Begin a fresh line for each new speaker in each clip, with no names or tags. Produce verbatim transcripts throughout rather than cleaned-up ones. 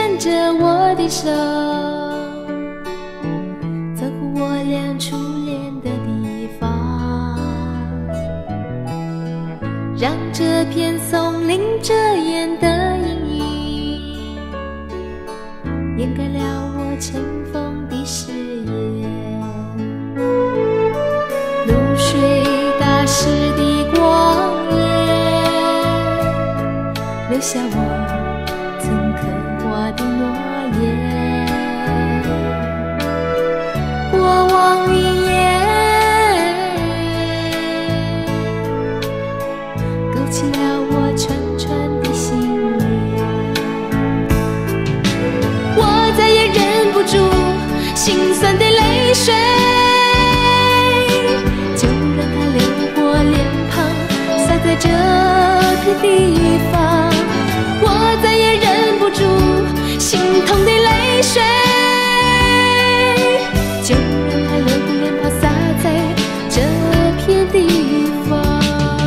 牵着我的手，走过我俩初恋的地方，让这片松林遮掩的阴影掩盖了我尘封的誓言。露水打湿的光夜，留下我曾刻画的诺言。过往云烟勾起了我串串的心念，我再也忍不住心酸的泪水，就让它流过脸庞，洒在这片地方。我再也忍不住心痛的泪水，就让它流过脸庞，洒在这片地方。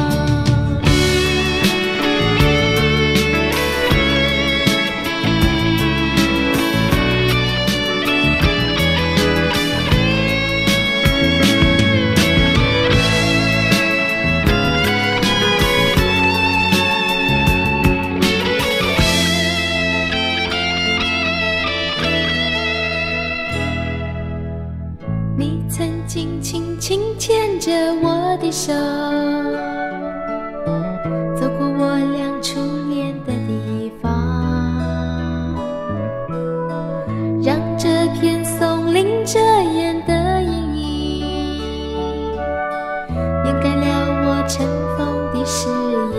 你曾经轻轻牵着我的手，走过我俩初恋的地方，让这片松林遮掩的阴影掩盖了我尘封的誓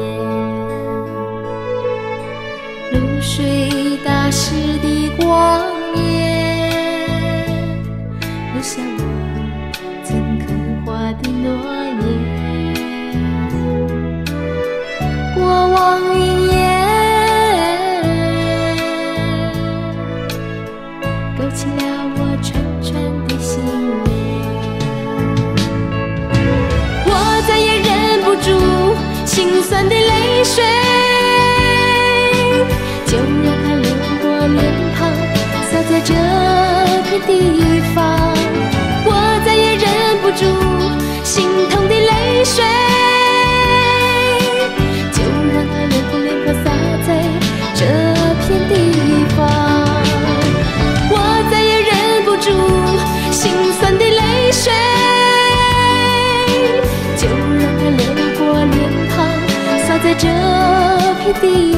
言。露水打湿的光夜，留下我曾刻画的诺言。过往云烟勾起了我串串的心念，我再也忍不住心酸的泪水，就让它流过脸庞，洒在这片地方。我再也忍不住心痛的泪水，就让它流过脸庞，洒在这片地方。我再也忍不住心酸的泪水，就让它流过脸庞，洒在这片地